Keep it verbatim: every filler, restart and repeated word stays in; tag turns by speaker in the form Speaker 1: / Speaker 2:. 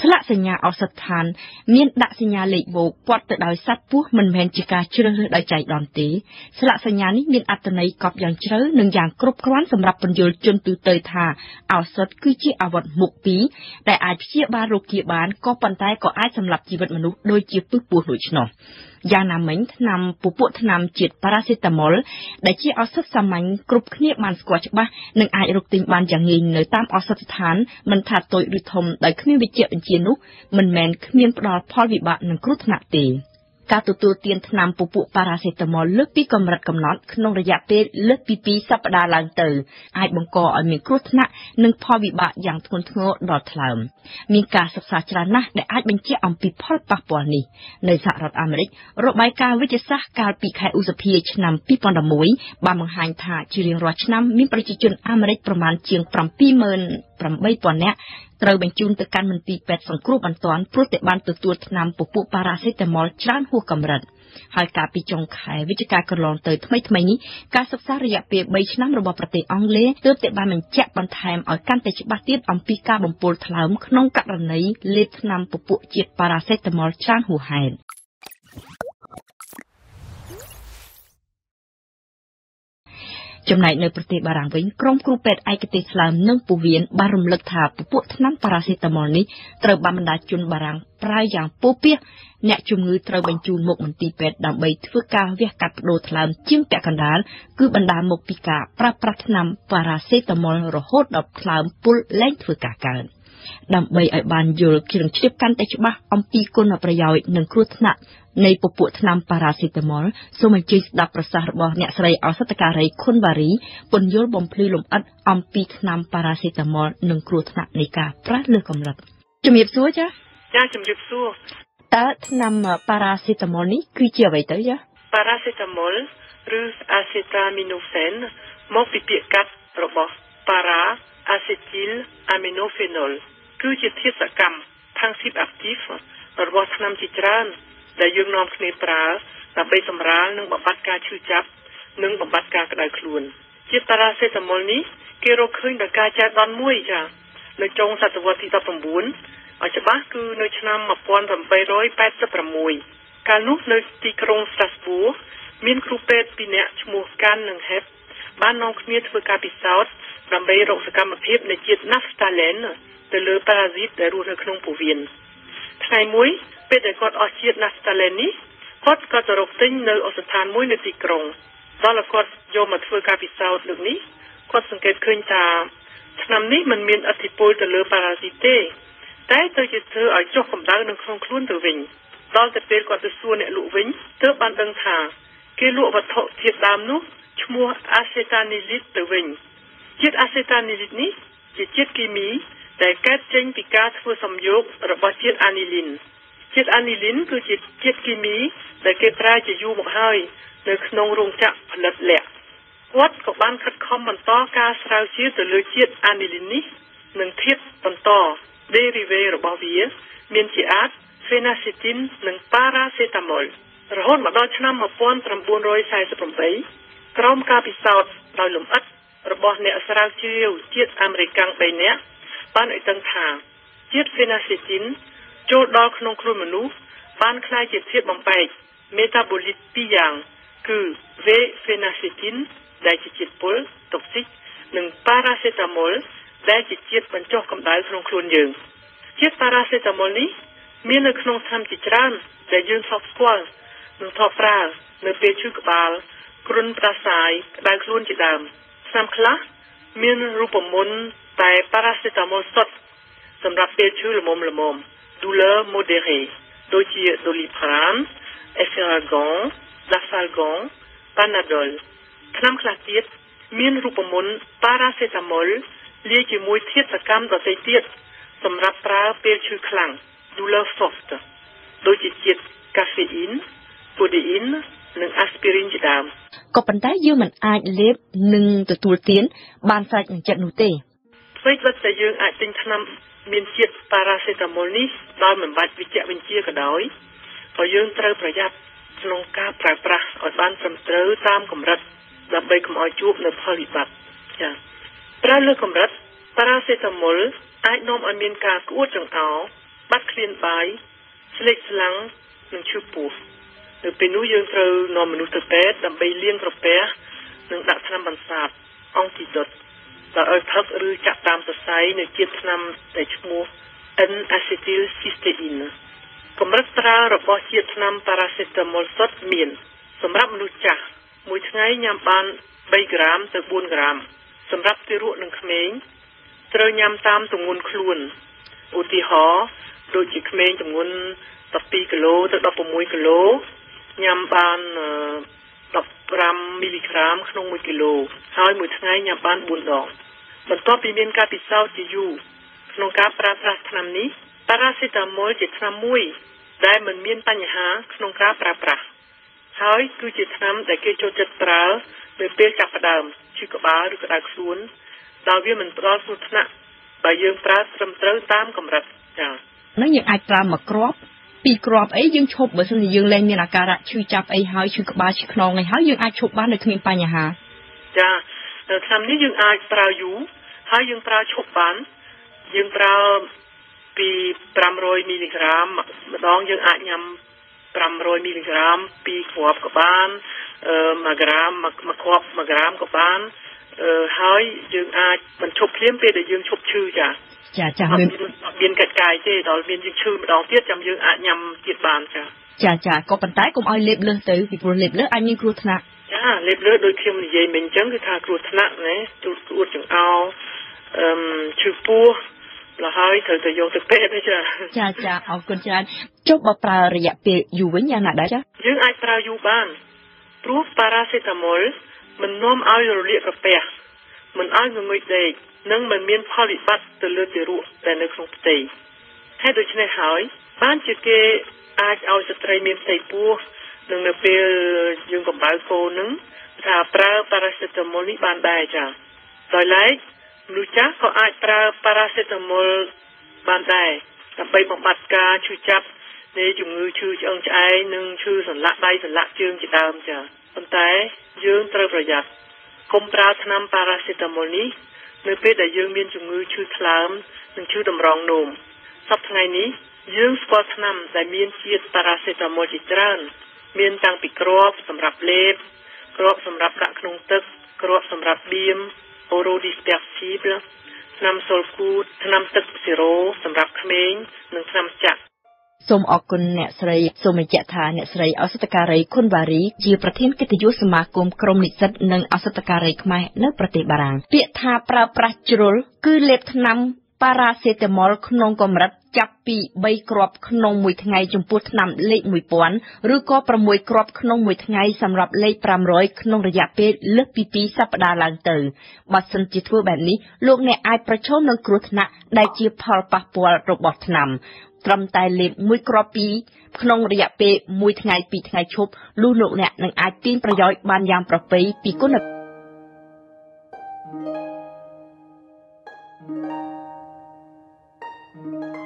Speaker 1: ស្លាកសញ្ញាឱសថដ្ឋានមានដាក់សញ្ញាលេខបូកព័ទ្ធទៅដោយសត្វពស់មិនមែនជាការជ្រើសរើសដោយចៃដន្យទេស្លាកសញ្ញានេះមានអត្ថន័យកប់យ៉ាងជ្រៅនិងយ៉ាងគ្រប់គ្រាន់សម្រាប់ពន្យល់ជនទូទៅថាឱសថគឺជាអាវុធមុខពីរដែលអាចព្យាបាលរោគគាបានក៏ប៉ុន្តែក៏អាចសម្លាប់ជីវិតមនុស្សដូចជាពឹសពស់ដូច្នោះយ៉ាងណាមិញថ្នាំពពួកថ្នាំជាតិប៉ារ៉ាសេតាមុលដែលជាឱសថសាមញ្ញគ្រប់គ្នាបានស្គាល់ច្បាស់និងអាចរកទិញបានយ៉ាងងាយនៅតាមឱសថស្ថានមិនថាតូចឬធំដោយគ្មានវិជ្ជាបញ្ជានោះមិនមែនគ្មានផ្ដល់ផលវិបាកនិងគ្រោះថ្នាក់ទេការទទួលទានថ្នាំពពួកប៉ារ៉ាសេតាមុលលើសពីកម្រិតកំណត់ក្នុងរយៈពេលលើសពីពីរសប្តាហ៍ឡើងទៅអាចបង្កឲ្យមានគ្រោះថ្នាក់និងផលវិបាកយ៉ាងធ្ងន់ធ្ងរដល់ថ្លើមមានការសិក្សាច្រើនណាស់ដែលអាចបញ្ជាក់អំពីផលប៉ះពាល់នេះនៅសហរដ្ឋអាមេរិករបាយការណ៍វិទ្យាសាស្ត្រកាលពីខែឧសភាឆ្នាំពីរពាន់ដប់មួយបានបង្ហាញថាជារៀងរាល់ឆ្នាំមានប្រជាជនអាមេរិកប្រមាណជាង ប្រាំពីរម៉ឺនប្រាំបីពាន់ នាក់ត្រូវបញ្ជូនទៅកាន់មន្ទីរពេទ្យសង្គ្រោះបន្ទាន់ព្រោះតែបានទទួលថ្នាំពពួកប៉ារ៉ាសេតាមុលច្រើនហួសកម្រិតហើយកាលពីចុងខែវិច្ឆិកាកន្លងទៅថ្មីថ្មីនេះការសិក្សារយៈពេលបីឆ្នាំរបស់ប្រទេសអង់គ្លេសទើបតែបានបញ្ជាក់បន្ថែមឲ្យកាន់តែច្បាស់ទៀតអំពីការបំពុលថ្លើមក្នុងករណីលេបថ្នាំពពួកជាតិប៉ារ៉ាសេតាមុលច្រើនហួសហេតុចំណែកនៅប្រទេសបារាំងវិញក្រុមគ្រូពេទ្យឯកទេសថ្លើមនិងពោះវៀនបានរំលឹកថាពពួកថ្នាំប៉ារ៉ាសេតាមុលនេះត្រូវបានបណ្ដាជនបារាំងប្រើយ៉ាងពោះពាសអ្នកជំងឺត្រូវបញ្ជូនមកមន្ទីរពេទ្យដើម្បីធ្វើការវះកាត់ប្ដូរថ្លើមជាងពាក់កណ្ដាលគឺបណ្ដាលមកពីការប្រើប្រាស់ថ្នាំប៉ារ៉ាសេតាមុលរហូតដល់ថ្លើមពុលលែងធ្វើការកើតដើម្បីឲ្យបានយល់ជ្រាបជ្រាបកាន់តែច្បាស់អំពីគុណប្រយោជន៍និងគ្រោះថ្នាក់នៃពពួកថ្នាំប៉ារ៉ាសេតាមុលសូមអញ្ជើញស្ដាប់ប្រសាសន៍របស់អ្នកស្រីឱសថការីខុនបារីពន្យល់បំភ្លឺលម្អិតអំពីថ្នាំប៉ារ៉ាសេតាមុលនិងគ្រោះថ្នាក់នៃការប្រើលើសកម្រិតជំរាបសួរចា
Speaker 2: ចាជំរាបសួរ
Speaker 1: តើថ្នាំប៉ារ៉ាសេតាមុលនេះគឺជាអ្វីទៅចា
Speaker 2: ប៉ារ៉ាសេតាមុលឬអាសេតាមីណូហ្វេនមកពីពាក្យកាត់របស់ប៉ារ៉ាអាសេទីលអាមីណូហ្វេណុលគឺជាធាតុសកម្មផាំងស៊ីបអាក់ទីហ្វរបស់ថ្នាំជាច្រើនដែលយើងនាំគ្នាប្រើដើម្បីសម្រាលនិងបំបត្តិការឈឺចាប់និងបំបត្តិការក្តៅខ្លួនជាតិប៉ារ៉ាសេតាមុលនេះគេរកឃើញដោយការចែកដន្យមួយចានៅចុងសតវត្សទីដប់ប្រាំបួនឲ្យច្បាស់គឺនៅឆ្នាំmột nghìn tám trăm tám mươi sáuកាលនោះនៅទីក្រុងស្ត្រាស្ប៊ូរមានគ្រូពេទ្យពីរនាក់ឈ្មោះកាន់និងហេបបាននាំគ្នាធ្វើការពិសោធន៍ដើម្បីរកសកម្មភាពនៃជាតិណាហ្វតាឡេនទៅលើប៉ារ៉ាស៊ីតដែលរស់នៅក្នុងពោះវៀនថ្ងៃមួយពេលដែលគាត់អស់ជាតិណាហ្វតាឡេននេះគាត់ក៏ទៅរកទិញនៅអូសឋានមួយនៅទីក្រុងដល់គាត់យកមកធ្វើការពិសោធន៍លើកនេះគាត់សង្កេតឃើញថាថ្នាំនេះមិនមានឥទ្ធិពលទៅលើប៉ារ៉ាស៊ីតទេតែទៅជាធ្វើឲ្យចុះកម្ដៅនៅក្នុងខ្លួនទៅវិញដល់តែពេលគាត់ទៅសួរអ្នកលក់វិញទើបបានដឹងថាគេលក់វត្ថុធាតុដើមនោះឈ្មោះអាសេតានីលីតទៅវិញជាតិអាសេតានីលីតនេះជាជាតិគីមីដែលកើតចេញពីការធ្វើសំយោគរបស់ជាតិអានីលីនជាតិអានីលីនគឺជាជាតិគីមីដែលគេប្រើជាយូរមកហើយនៅក្នុងរោងចក្រផលិតល័ក្តគាត់ក៏បានខិតខំបន្តការស្រាវជ្រាវទៅលើជាតិអានីលីននេះនិងធាតុបន្ត derivé របស់វាមានជាអាច phenacetin និង paracetamol រហូតមកដល់ឆ្នាំmột nghìn chín trăm bốn mươi támក្រោមការពិសោធន៍ដោយលម្អិតរបស់អ្នកស្រាវជ្រាវជាតិអាមេរិកកាំងបីនាក់បានឲ្យដឹងថាជាតិ phenacetin ចូលដល់ក្នុងខ្លួនមនុស្សបានក្លាយជាធាតុបំបែក metabolic ពីរយ៉ាងគឺ V-phenacetin ដែលជាជាតិពុល toxic និង paracetamol ដែលជាជាតិបញ្ចុះកម្ដៅក្នុងខ្លួនយើងជាតិ paracetamol នេះមាននៅក្នុងថ្នាំជាច្រើនដែលយើងធ្លាប់ស្គាល់និងធ្លាប់ប្រើនៅពេលឈឺក្បាលគ្រុនផ្ដាសាយក្តៅខ្លួនជាដើមថ្នាំខ្លះមានរូបមន្តតែ paracetamol សុទ្ធសម្រាប់ពេលឈឺល្មមល្មម douleur modérée ដូចជា doliprane, efferalgan, dafalgan, panadol ថ្នាំខ្លះទៀតមានរូបមន្ត paracetamol លាយជាមួយធាតុសកម្មដទៃទៀតសម្រាប់ប្រើពេលឈឺខ្លាំង douleur forte ដូចជាជាតិ caffeine, codeine និង aspirin ជាដើម
Speaker 1: ក៏ប៉ុន្តែយើងមិនអាចលេបនិងទទួលទានបានស្រេចនឹងចិត្តនោះទេ
Speaker 2: អ្វីដែលតែយើងអាចទិញថ្នាំមានជាតិ paracetamol នេះដោយមិនបាច់វិជ្ជាបញ្ជាក៏ដោយក៏យើងត្រូវប្រយ័ត្នក្នុងការប្រើប្រាស់ឲ្យបានត្រឹមត្រូវតាមកម្រិតដើម្បីកុំឲ្យជួបនូវផលវិបាកចា៎ប្រើលើកម្រិត paracetamol អាចនាំឲ្យមានការក្អួតចង្អោរបាត់ឃ្លានបាយស្លេកស្លាំងនិងឈឺពោះនៅពេលនោះយើងត្រូវនាំមនុស្សទៅពេទ្យដើម្បីលាងក្រពះនិងដាក់ថ្នាំបន្សាបអង់ទីដុតដោយឲ្យផឹកឬចាក់តាមសរសៃនៅជាតិថ្នាំដែលឈ្មោះ N-acetylcysteine កម្រិតប្រើរបស់ជាតិថ្នាំប៉ារ៉ាសេតាមុលសុទ្ធមានសម្រាប់មនុស្សចាស់មួយថ្ងៃញ៉ាំបាន3ក្រាមទៅ4ក្រាមសម្រាប់ទារកនិងក្មេងត្រូវញ៉ាំតាមទម្ងន់ខ្លួនឧទាហរណ៍ដូចជាក្មេងទម្ងន់12គីឡូទៅ16គីឡូញ៉ាំបាន15មីលីក្រាមក្នុង1គីឡូហើយមួយថ្ងៃញ៉ាំបាន4ដងបន្ទាប់ពីមានការពិសោធន៍ជាយូរក្នុងការប្រើប្រាស់ថ្នាំនេះប៉ារ៉ាសេតាមុលជាថ្នាំមួយដែលមិនមានបញ្ហាក្នុងការប្រើប្រាស់ហើយគឺជាថ្នាំដែលគេចូលចិត្តប្រើនៅពេលចាប់ផ្ដើមឈឺក្បាលឬក្តៅខ្លួនដោយវាមិនផ្ដល់គ្រោះថ្នាក់បើយើងប្រើត្រឹមត្រូវតាមកម្រិតចា៎
Speaker 1: នឹងយើងអាចប្រើមួយគ្រាប់ពីរគ្រាប់អីយើងឈប់បើសិនជាយើងលែងមានអាការៈឈឺចាប់អីហើយឈឺក្បាលឈឺខ្នងអីហើយយើងអាចឈប់បានដោយគ្មានបញ្ហា
Speaker 2: ចាថ្នាំនេះយើងអាចប្រើយូរហើយយើងប្រើឈប់បានយើងប្រើពី500មីលីក្រាមម្ដងយើងអាចញ៉ាំ500មីលីក្រាមពីរគ្រាប់ក៏បាន1ក្រាមមួយគ្រាប់1ក្រាមក៏បានហើយយើងអាចបញ្ឈប់ភ្លាមពេលដែលយើងឈប់ឈឺចា
Speaker 1: ចាចា
Speaker 2: មានមានកិច្ចកាយទេដល់មានយើងឈឺម្ដងទៀតចាំយើងអាចញ៉ាំទៀតបានចា
Speaker 1: ចាចាក៏ប៉ុន្តែកុំឲ្យលេបលើសទៅពីព្រោះលេបលើសអាចមានគ្រោះថ្នាក់
Speaker 2: ចាលេបលើសដូចខ្ញុំនិយាយមិញអញ្ចឹងគឺថាគ្រោះថ្នាក់ណាទូក្អួតចង្អោរអឺឈឺពោះលហើយត្រូវទៅយកទៅពេទ្យទេចា
Speaker 1: ចាចាអរគុណច្រើនចុះបើប្រើរយៈពេលយូរវិញយ៉ាងណាដែរចា
Speaker 2: យើងអាចប្រើយូរបានព្រោះប៉ារ៉ាសេតាមុលមិននាំឲ្យរលាកក្រពះមិនឲ្យងងុយដេកនិងមិនមានផលវិបត្តិទៅលើទារកដែលនៅក្នុងផ្ទៃហេតុដូច្នេះហើយបានជាគេអាចឲ្យស្ត្រីមានផ្ទៃពោះនិងនៅពេលយើងកំបៅកូននឹងថាប្រើប៉ារ៉ាសេតាមុលនេះបានដែរចាដោយឡែកមនុស្សចាស់ក៏អាចប្រើប៉ារ៉ាសេតាមុលបានដែរដើម្បីបំបត្តិការឈឺចាប់នៃជំងឺឈឺឆ្អឹងឆ្អែងនិងឈឺសន្លាក់ដៃសន្លាក់ជើងជាដើមចាប៉ុន្តែយើងត្រូវប្រយ័ត្នកុំប្រើថ្នាំប៉ារ៉ាសេតាមុលនេះនៅពេលដែលយើងមានជំងឺឈឺថ្លើមនិងឈឺតម្រងនោមសប្តាហ៍ថ្ងៃនេះយើងស្គាល់ថ្នាំដែលមានជាតិប៉ារ៉ាសេតាមុលជាច្រើនមានតាំងពីគ្រាប់សម្រាប់លេបគ្រាប់សម្រាប់ដាក់ក្នុងទឹកគ្រាប់សម្រាប់បៀមអូរ៉ូឌីស្ពែកស៊ីបថ្នាំសូលគូតថ្នាំទឹកសេរ៉ូសម្រាប់ក្មេងនិងថ្នាំចាក់
Speaker 1: សូមអរគុណអ្នកស្រីសូមបញ្ជាក់ថាអ្នកស្រីឱសថការីខុនវ៉ារីជាប្រធានកិត្តិយសសមាគមក្រុមនិស្សិតនិងឱសថការីខ្មែរនៅប្រទេសបារាំងពាក្យថាប្រើប្រាស់ជ្រុលគឺលេបថ្នាំប៉ារ៉ាសេតាមុលក្នុងកម្រិតចាប់ពី3គ្រាប់ក្នុងមួយថ្ងៃចំពោះថ្នាំលេខមួយពាន់ឬក៏6គ្រាប់ក្នុងមួយថ្ងៃសម្រាប់លេខ500ក្នុងរយៈពេលលើសពីពីរសប្តាហ៍ឡើងទៅបើសិនជាធ្វើបែបនេះលោកអ្នកអាចប្រឈមនឹងគ្រោះថ្នាក់ដែលជាផលប៉ះពាល់របស់ថ្នាំត្រឹមតែលេបមួយគ្រាប់ពីរក្នុងរយៈពេលមួយថ្ងៃពីរថ្ងៃឈប់លុះលោកអ្នកនឹងអាចទាញប្រយោជន៍បានយ៉ាងប្រពៃពីគុណភាព